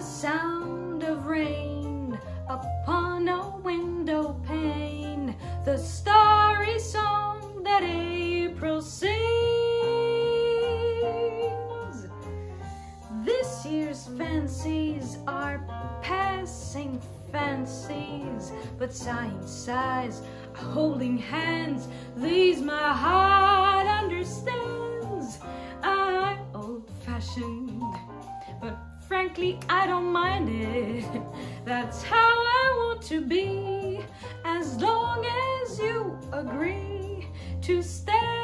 sound of rain upon a window pane, the starry song that April sings. This year's fancies are passing fancies, but sighing sighs, holding hands, these my heart understands. I'm old-fashioned, but frankly I don't mind it. That's how I want to be, as long as you agree to stay.